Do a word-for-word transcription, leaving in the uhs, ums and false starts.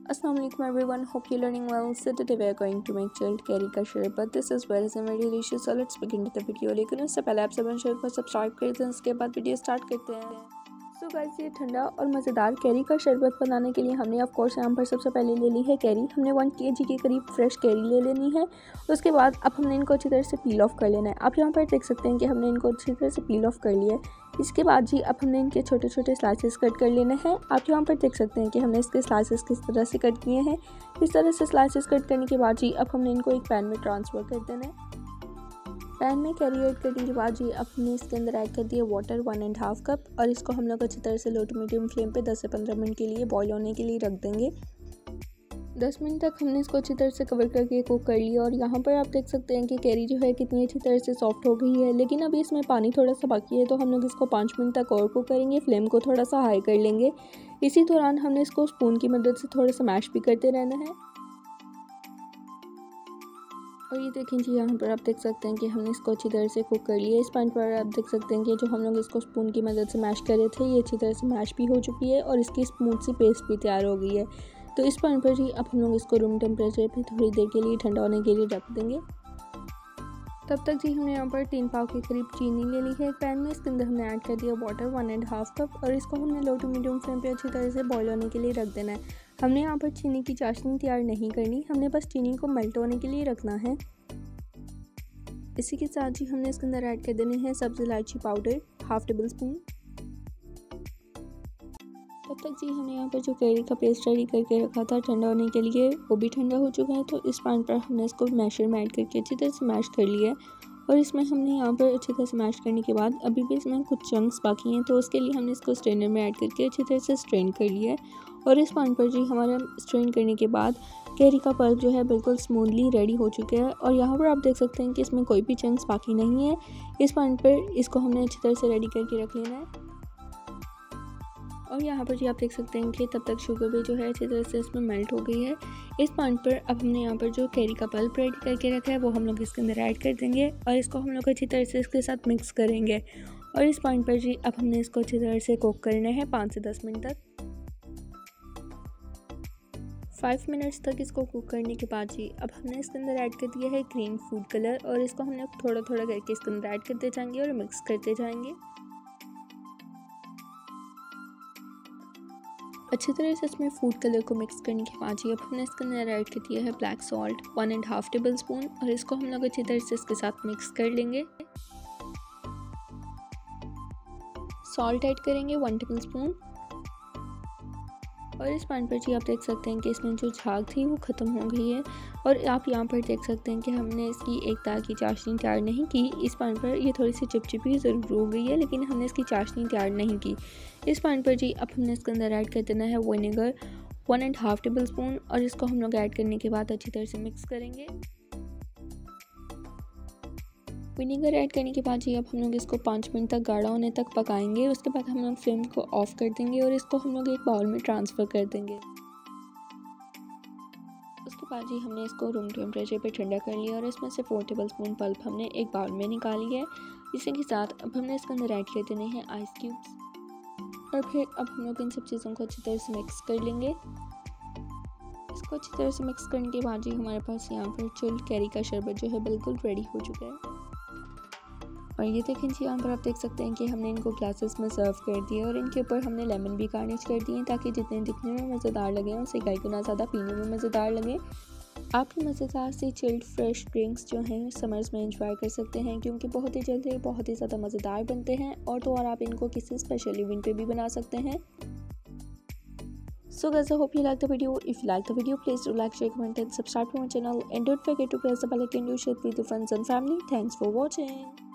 Assalamu alaikum everyone, hope you're learning well. So today we are going to make chilled कैरी का शरबत. This is very very delicious. So let's begin with the video. लेकिन उससे पहले आप सब channel को सब्सक्राइब कर दें, उसके बाद वीडियो स्टार्ट करते हैं. सो गाइस, ये ठंडा और मज़ेदार कैरी का शरबत बनाने के लिए हमने ऑफ कोर्स यहाँ पर सबसे पहले ले ली है कैरी. हमने वन के जी के करीब फ्रेश कैरी ले लेनी है. उसके बाद अब हमने इनको अच्छी तरह से पील ऑफ कर लेना है. आप यहाँ पर देख सकते हैं कि हमने इनको अच्छी तरह से पील ऑफ कर लिया है. इसके बाद जी अब हमने इनके छोटे छोटे स्लाइसेस कट कर लेने हैं. आप यहाँ पर देख सकते हैं कि हमने इसके स्लाइसेस किस तरह से कट किए हैं. इस तरह से स्लाइसेस कट करने के बाद जी अब हमने इनको एक पैन में ट्रांसफ़र कर देना है. पैन में कैरी ऐड करने के बाद जी अब हमने इसके अंदर ऐड कर दिया water one and half cup और इसको हम लोग अच्छी तरह से लो टू मीडियम फ्लेम पे दस से पंद्रह मिनट के लिए बॉईल होने के लिए रख देंगे. दस मिनट तक हमने इसको अच्छी तरह से कवर करके कुक कर लिया और यहाँ पर आप देख सकते हैं कि कैरी जो है कितनी अच्छी तरह से सॉफ्ट हो गई है. लेकिन अभी इसमें पानी थोड़ा सा बाकी है तो हम लोग इसको पाँच मिनट तक और कुक करेंगे. फ्लेम को थोड़ा सा हाई कर लेंगे. इसी दौरान हमने इसको स्पून की मदद से थोड़ा सा मैश भी करते रहना है. और ये देखें जी, यहाँ पर आप देख सकते हैं कि हमने इसको अच्छी तरह से कुक कर लिया. इस पॉइंट पर आप देख सकते हैं कि जो हम लोग इसको स्पून की मदद से मैश कर रहे थे ये अच्छी तरह से मैश भी हो चुकी है और इसकी स्मूथ सी पेस्ट भी तैयार हो गई है. तो इस पॉइंट पर जी अब हम लोग इसको रूम टेम्परेचर पे थोड़ी देर के लिए ठंडा होने के लिए रख देंगे. तब तक जी हमने यहाँ पर तीन पाव के करीब चीनी ले ली है एक पैन में. इसके अंदर हमने ऐड कर दिया water one and half cup और इसको हमने लो टू मीडियम फ्लेम पे अच्छी तरह से बॉईल होने के लिए रख देना है. हमने यहाँ पर चीनी की चाशनी तैयार नहीं करनी, हमने बस चीनी को मेल्ट होने के लिए रखना है. इसी के साथ जी हमने इसके अंदर ऐड कर देने हैं सब्ज़ इलायची पाउडर हाफ टेबल स्पून. तब तक जी हमने यहाँ पर जो कैरी का पेस्ट रेडी करके रखा था ठंडा होने के लिए वो भी ठंडा हो चुका है. तो इस पॉइंट पर हमने इसको मैशर में ऐड करके अच्छी तरह से मैश कर लिया है. और इसमें हमने यहाँ पर अच्छी तरह से मैश करने के बाद अभी भी इसमें कुछ चंक्स बाकी हैं तो उसके लिए हमने इसको स्ट्रेनर में ऐड करके अच्छी तरह से स्ट्रेन कर लिया है. और इस पॉइंट पर जी हमारा स्ट्रेन करने के बाद कैरी का पल्प जो है बिल्कुल स्मूथली रेडी हो चुका है. और यहाँ पर आप देख सकते हैं कि इसमें कोई भी चंक्स बाकी नहीं है. इस पॉइंट पर इसको हमने अच्छी तरह से रेडी करके रख लेना है. और यहाँ पर जी आप देख सकते हैं कि तब तक शुगर भी जो है अच्छी तरह से इसमें मेल्ट हो गई है. इस पॉइंट पर अब हमने यहाँ पर जो कैरी का पल्प रेडी करके रखा है वो हम लोग इसके अंदर ऐड कर देंगे और इसको हम लोग अच्छी तरह से इसके साथ मिक्स करेंगे. और इस पॉइंट पर जी अब हमने इसको अच्छी तरह से कुक करना है पाँच से दस मिनट तक. फाइव मिनट्स तक इसको कुक करने के बाद जी अब हमने इसके अंदर ऐड कर दिया है ग्रीन फूड कलर और इसको हमने थोड़ा थोड़ा करके इसके अंदर ऐड करते जाएंगे और मिक्स करते जाएंगे. अच्छी तरह से इसमें फूड कलर को मिक्स करने के बाद जी अब हमने इसके अंदर ऐड कर दिया है black salt one and half tablespoon और इसको हम लोग अच्छी तरह से इसके साथ मिक्स कर लेंगे. सॉल्ट ऐड करेंगे वन टेबल स्पून. और इस पॉइंट पर जी आप देख सकते हैं कि इसमें जो झाग थी वो ख़त्म हो गई है. और आप यहाँ पर देख सकते हैं कि हमने इसकी एक तार की चाशनी तैयार नहीं की. इस पॉइंट पर ये थोड़ी सी चिपचिपी ज़रूर हो गई है लेकिन हमने इसकी चाशनी तैयार नहीं की. इस पॉइंट पर जी अब हमने इसके अंदर ऐड कर देना है vinegar one and half tablespoon और इसको हम लोग ऐड करने के बाद अच्छी तरह से मिक्स करेंगे. विनेगर ऐड करने के बाद जी अब हम लोग इसको पाँच मिनट तक गाढ़ा होने तक पकाएंगे. उसके बाद हम लोग फ्लेम को ऑफ कर देंगे और इसको हम लोग एक बाउल में ट्रांसफ़र कर देंगे. उसके बाद जी हमने इसको रूम टेम्परेचर पे ठंडा कर लिया और इसमें से फोर टेबल स्पून पल्प हमने एक बाउल में निकाल लिया है. इसी के साथ अब हमने इसके अंदर ऐड कर देने हैं आइस क्यूब्स और फिर अब हम लोग इन सब चीज़ों को अच्छी तरह से मिक्स कर लेंगे. इसको अच्छी तरह से मिक्स करने के बाद जी हमारे पास यहाँ पर चिल्ड कैरी का शरबत जो है बिल्कुल रेडी हो चुका है. और ये देखें जी, यहाँ पर आप देख सकते हैं कि हमने इनको ग्लासेस में सर्व कर दिया और इनके ऊपर हमने लेमन भी गार्निश कर दिए ताकि जितने दिखने में मज़ेदार लगे उससे कई गुना ज़्यादा पीने में मज़ेदार लगे. आप ये मज़ेदार सी चिल्ड फ्रेश ड्रिंक्स जो हैं समर्स में एंजॉय कर सकते हैं क्योंकि बहुत ही जल्दी बहुत ही ज़्यादा मज़ेदार बनते हैं. और तो और आप इनको किसी स्पेशल इवेंट पे भी बना सकते हैं. So guys, I hope you like the video. If you like the video, please do like, share, comment and subscribe to my channel. And don't forget to press the bell icon to share with your friends and family. Thanks for watching.